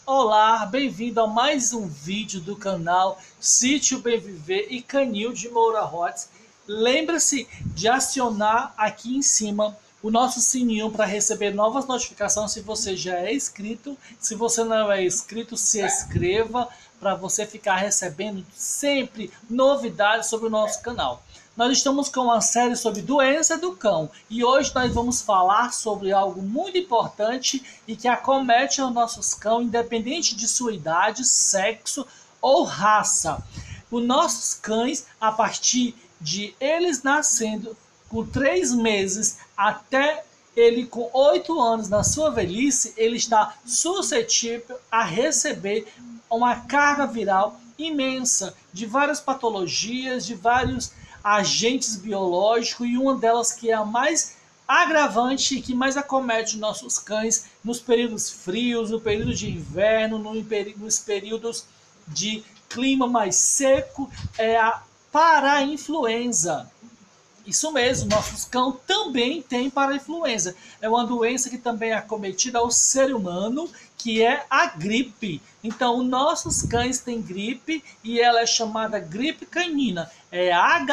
Olá, bem-vindo a mais um vídeo do canal Sítio Bem Viver e Canil de Moura Hotz. Lembre-se de acionar aqui em cima o nosso sininho para receber novas notificações se você já é inscrito. Se você não é inscrito, se inscreva para você ficar recebendo sempre novidades sobre o nosso canal. Nós estamos com uma série sobre doença do cão e hoje nós vamos falar sobre algo muito importante e que acomete os nossos cães, independente de sua idade, sexo ou raça. Os nossos cães, a partir de eles nascendo com 3 meses até ele com 8 anos na sua velhice, ele está suscetível a receber uma carga viral imensa de várias patologias, de vários agentes biológicos, e uma delas que é a mais agravante e que mais acomete nossos cães nos períodos frios, no período de inverno, nos períodos de clima mais seco, é a parainfluenza. Isso mesmo, nossos cães também têm parainfluenza. É uma doença que também é acometida ao ser humano, que é a gripe. Então, nossos cães têm gripe e ela é chamada gripe canina. É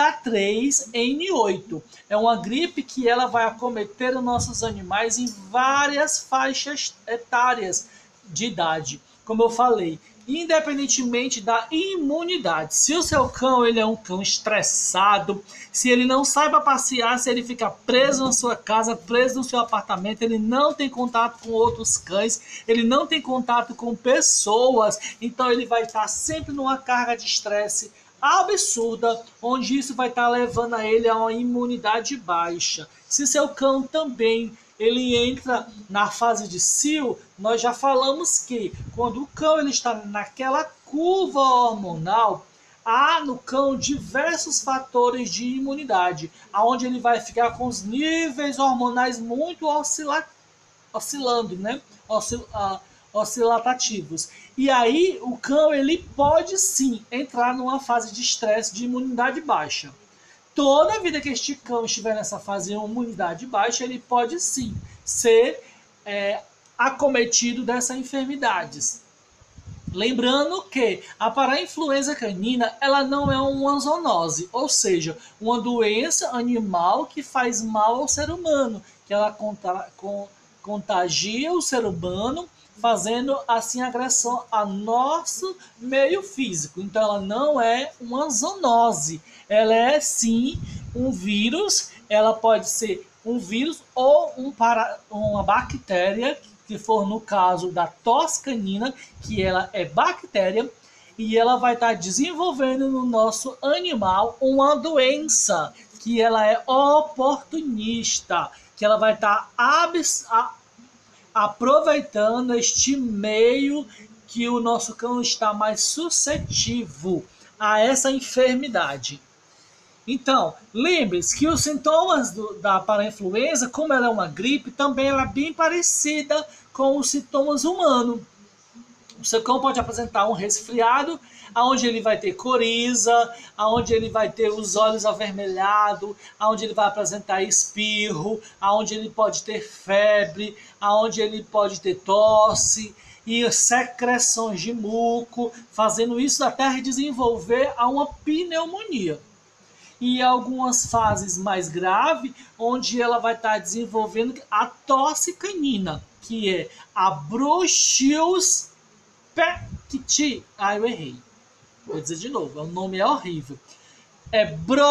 H3N8. É uma gripe que ela vai acometer os nossos animais em várias faixas etárias de idade. Como eu falei, independentemente da imunidade. Se o seu cão ele é um cão estressado, se ele não saiba passear, se ele fica preso na sua casa, preso no seu apartamento, ele não tem contato com outros cães, ele não tem contato com pessoas, então ele vai estar sempre numa carga de estresse absurda, onde isso vai estar levando a ele a uma imunidade baixa. Se seu cão também ele entra na fase de cio, nós já falamos que quando o cão ele está naquela curva hormonal, há no cão diversos fatores de imunidade, aonde ele vai ficar com os níveis hormonais muito oscilando, né? Oscilatativos. E aí o cão ele pode sim entrar numa fase de estresse de imunidade baixa. Toda vida que este cão estiver nessa fase de imunidade baixa, ele pode sim ser acometido dessas enfermidades. Lembrando que a parainfluenza canina ela não é uma zoonose, ou seja, uma doença animal que faz mal ao ser humano, que ela contagia o ser humano, fazendo assim agressão ao nosso meio físico. Então ela não é uma zoonose, ela é sim um vírus, ela pode ser um vírus ou uma bactéria, que for no caso da tosse canina, que ela é bactéria, e ela vai estar desenvolvendo no nosso animal uma doença, que ela é oportunista, que ela vai estar aproveitando este meio que o nosso cão está mais suscetível a essa enfermidade. Então, lembre-se que os sintomas da parainfluenza, como ela é uma gripe, também ela é bem parecida com os sintomas humanos. O seu cão pode apresentar um resfriado, onde ele vai ter coriza, onde ele vai ter os olhos avermelhados, onde ele vai apresentar espirro, onde ele pode ter febre, onde ele pode ter tosse e secreções de muco, fazendo isso até desenvolver a uma pneumonia. E algumas fases mais graves, onde ela vai estar desenvolvendo a tosse canina, que é a Bruchills peckti. Eu errei. Vou dizer de novo, o nome é horrível. É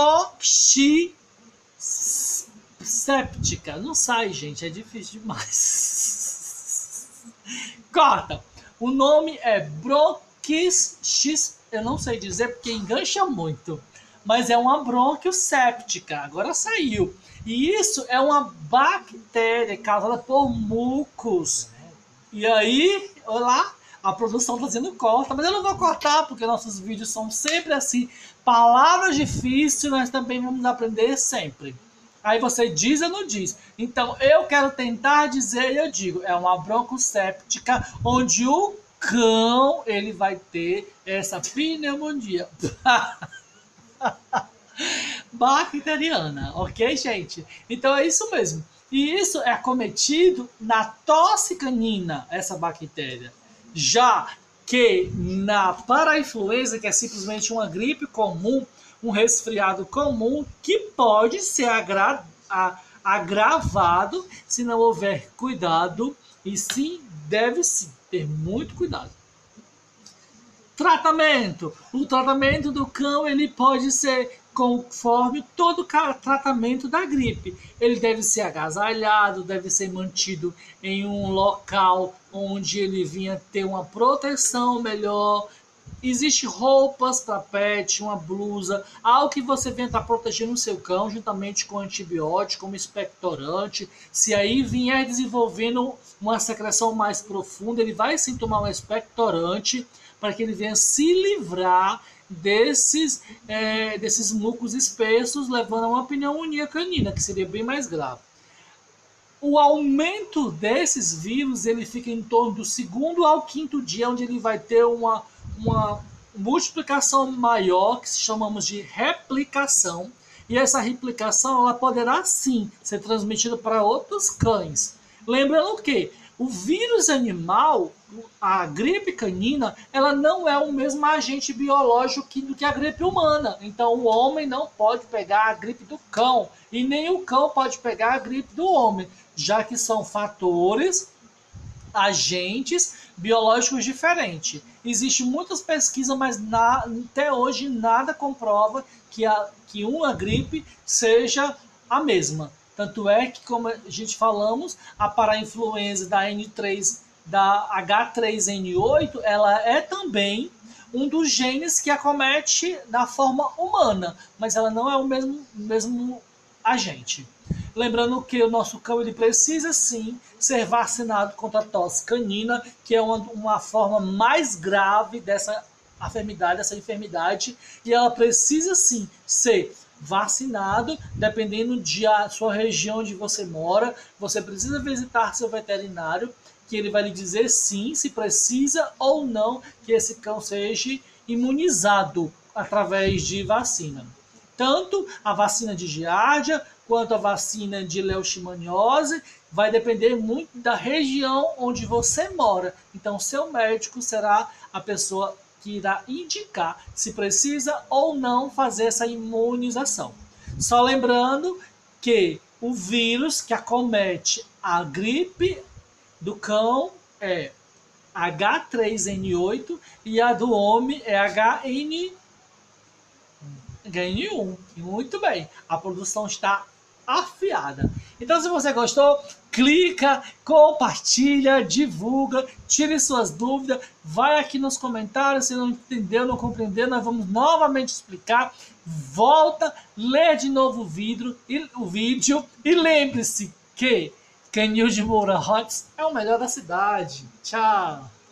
broxiséptica. Não sai, gente, é difícil demais. Corta. O nome é bronquis. Eu não sei dizer porque engancha muito. Mas é uma bronquioséptica. Agora saiu. E isso é uma bactéria causada por mucos. E aí, olha lá. A produção está dizendo corta, mas eu não vou cortar, porque nossos vídeos são sempre assim, palavras difíceis, nós também vamos aprender sempre. Aí você diz ou não diz. Então eu quero tentar dizer e eu digo, é uma broncoséptica, onde o cão ele vai ter essa pneumonia bacteriana, ok, gente? Então é isso mesmo. E isso é acometido na tosse canina, essa bactéria. Já que na parainfluenza, que é simplesmente uma gripe comum, um resfriado comum, que pode ser agravado se não houver cuidado, e sim, deve-se ter muito cuidado. Tratamento. O tratamento do cão ele pode ser conforme todo tratamento da gripe. Ele deve ser agasalhado, deve ser mantido em um local onde ele vinha ter uma proteção melhor. Existem roupas para pet, uma blusa, algo que você venha estar protegendo o seu cão, juntamente com antibiótico, como expectorante. Se aí vier desenvolvendo uma secreção mais profunda, ele vai sim tomar um expectorante para que ele venha se livrar desses mucos espessos, levando a uma pneumonia canina, que seria bem mais grave. O aumento desses vírus ele fica em torno do segundo ao quinto dia, onde ele vai ter uma multiplicação maior, que chamamos de replicação, e essa replicação ela poderá sim ser transmitida para outros cães. Lembrando que o vírus animal, a gripe canina, ela não é o mesmo agente biológico do que a gripe humana. Então o homem não pode pegar a gripe do cão e nem o cão pode pegar a gripe do homem, já que são fatores, agentes biológicos diferentes. Existem muitas pesquisas, mas até hoje nada comprova que uma gripe seja a mesma. Tanto é que, como a gente falamos, a parainfluenza da N3, da H3N8, ela é também um dos genes que acomete da forma humana, mas ela não é o mesmo agente. Lembrando que o nosso cão ele precisa sim ser vacinado contra a tosse canina, que é uma forma mais grave dessa enfermidade, e ela precisa sim ser vacinado, dependendo da sua região onde você mora. Você precisa visitar seu veterinário, que ele vai lhe dizer sim, se precisa ou não que esse cão seja imunizado através de vacina. Tanto a vacina de giardia quanto a vacina de leishmaniose vai depender muito da região onde você mora. Então, seu médico será a pessoa que irá indicar se precisa ou não fazer essa imunização. Só lembrando que o vírus que acomete a gripe do cão é H3N8 e a do homem é HN1. Muito bem, a produção está afiada. Então, se você gostou, clica, compartilha, divulga, tire suas dúvidas, vai aqui nos comentários, se não entendeu, não compreendeu, nós vamos novamente explicar. Volta, lê de novo o vídeo e lembre-se que Canil de Moura Hotz é o melhor da cidade. Tchau!